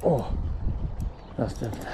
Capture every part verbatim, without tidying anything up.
O! Następne.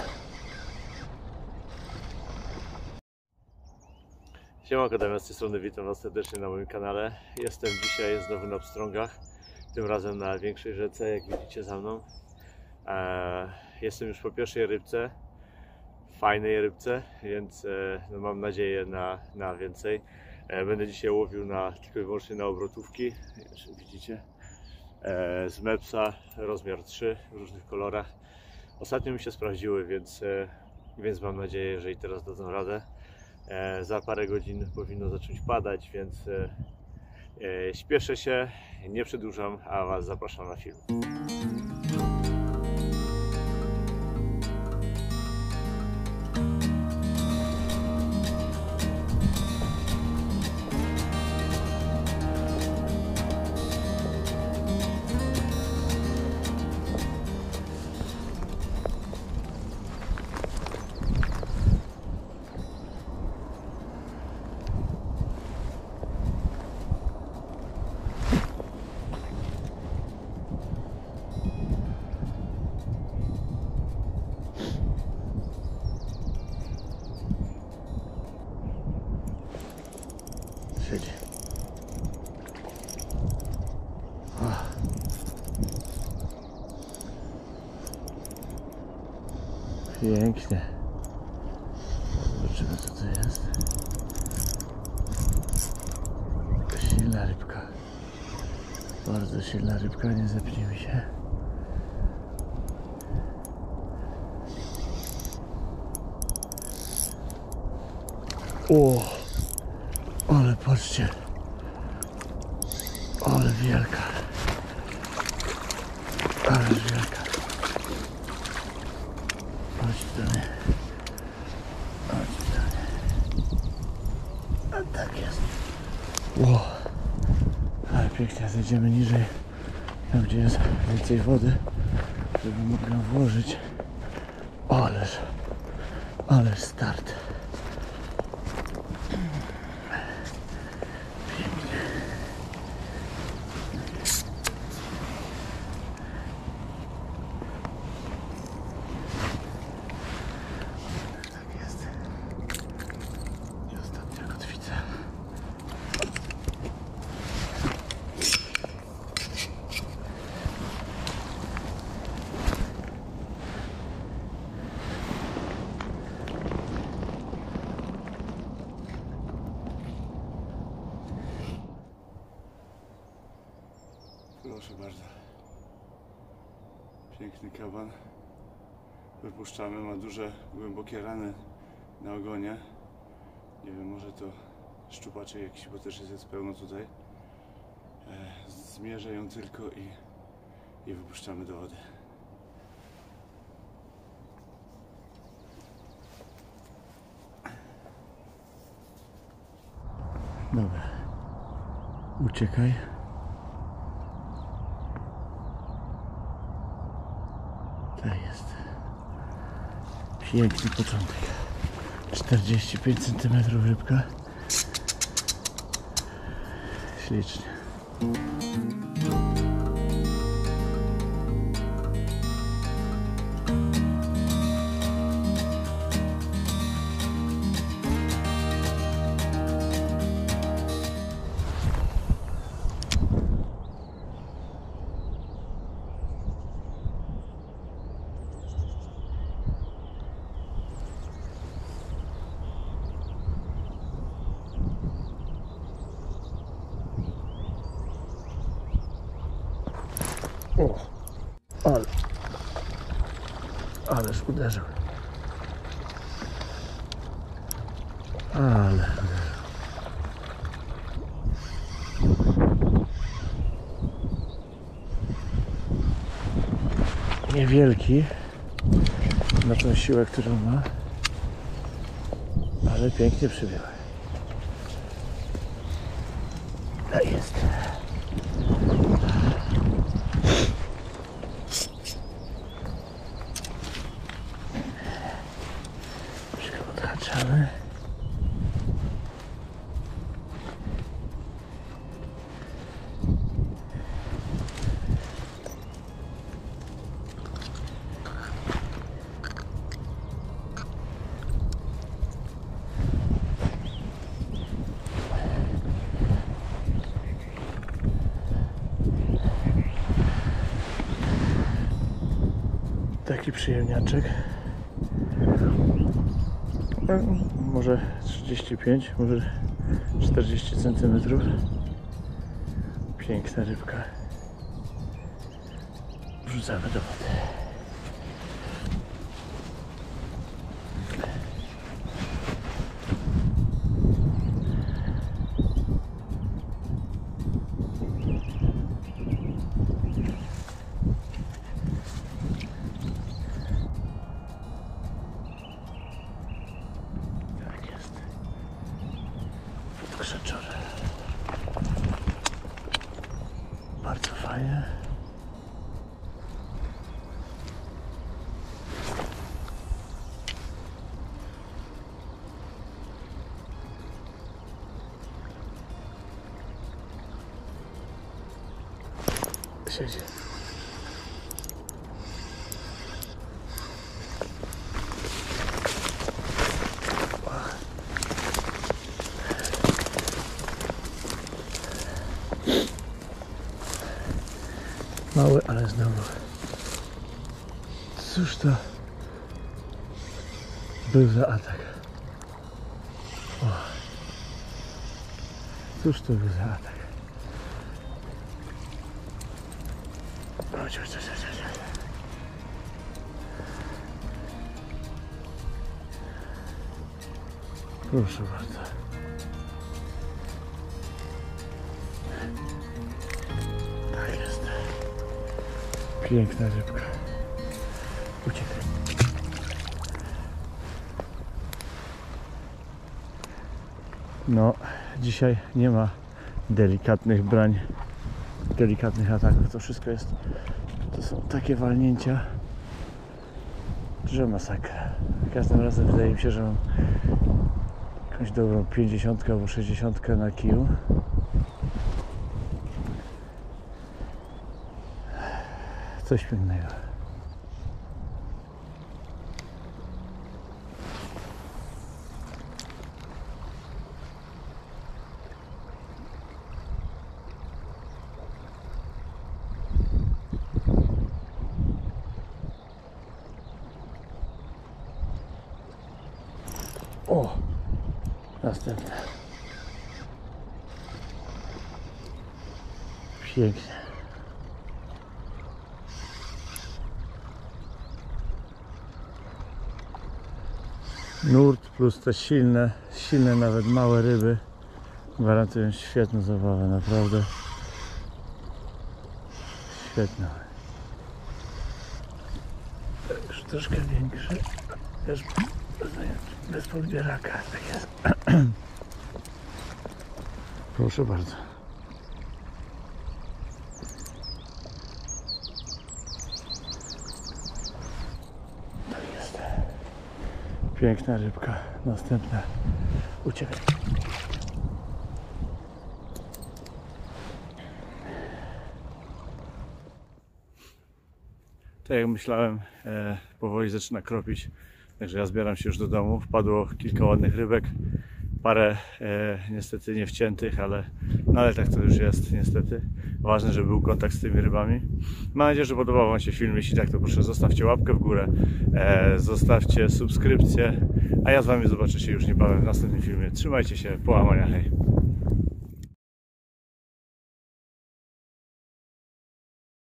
Siemanko, Damian z tej strony, witam Was serdecznie na moim kanale. Jestem dzisiaj znowu na Pstrągach, tym razem na większej rzece, jak widzicie za mną. Eee, jestem już po pierwszej rybce, fajnej rybce, więc e, no mam nadzieję na, na więcej. E, będę dzisiaj łowił na, tylko i wyłącznie na obrotówki, jak widzicie, e, z Mepsa, rozmiar trzy w różnych kolorach. Ostatnio mi się sprawdziły, więc, e, więc mam nadzieję, że i teraz dadzą radę. E, za parę godzin powinno zacząć padać, więc e, e, śpieszę się, nie przedłużam, a Was zapraszam na film. Siedzi. Pięknie. Zobaczymy, co to jest. Silna rybka. Bardzo silna rybka, nie zepnie mi się. O! Ale patrzcie, ale wielka, ale wielka. Chodź do mnie, chodź do mnie. A tak jest. Ło, ale pięknie, zejdziemy niżej, tam gdzie jest więcej wody, żeby mógł ją włożyć. Ależ, ależ start. Proszę bardzo. Piękny kaban. Wypuszczamy, ma duże, głębokie rany na ogonie. Nie wiem, może to szczupaczek jakiś, bo też jest pełno tutaj. E, zmierzę ją tylko i, i wypuszczamy do wody. Dobra. Uciekaj. Tak jest. Piękny początek. czterdzieści pięć centymetrów rybka. Ślicznie. O, ale, ależ uderzył. Ale uderzył. Niewielki na tą siłę, którą ma, ale pięknie przybiegł. Tak jest. Odhaczamy. taki przyjemniaczek. Może trzydzieści pięć, może czterdzieści centymetrów. Piękna rybka. Wrzucamy do wody. Krzeczory. Bardzo fajnie. Siedzi. Mały, ale znowu. Cóż to był za atak? O. Cóż to był za atak? Chodź, chodź, chodź, chodź. Proszę bardzo. Tak jest. Piękna rybka. Uciekaj. No, dzisiaj nie ma delikatnych brań, delikatnych ataków. To wszystko jest, to są takie walnięcia, że masakra. Każdym razem wydaje mi się, że mam jakąś dobrą pięćdziesiątkę albo sześćdziesiątkę na kiju. Coś pięknego. O! Następne. Pięknie. Nurt plus te silne, silne nawet małe ryby gwarantują świetną zabawę, naprawdę świetną. Już troszkę większy, też bez podbieraka, tak jest. Proszę bardzo. Tak jest. Piękna rybka. Następna. Uciekaj. Tak jak myślałem, e, powoli zaczyna kropić. Także ja zbieram się już do domu. Wpadło kilka ładnych rybek. Parę e, niestety nie wciętych, ale, no ale tak to już jest niestety. Ważne, żeby był kontakt z tymi rybami. Mam nadzieję, że podobał Wam się film. Jeśli tak, to proszę zostawcie łapkę w górę, e, zostawcie subskrypcję, a ja z Wami zobaczę się już niebawem w następnym filmie. Trzymajcie się, połamania, hej!